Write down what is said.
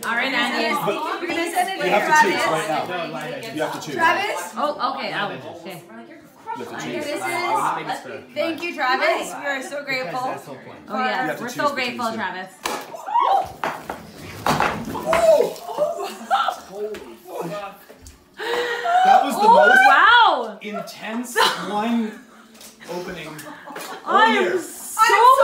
All right, Andy. We're gonna send it to You have to choose Travis. right now. You have to choose. Travis? Oh, okay. Okay. You have to choose. This is. Thank you, Travis. We are so grateful. Oh yeah, we're so grateful, Travis. That was the most Wow! intense wine opening. I am so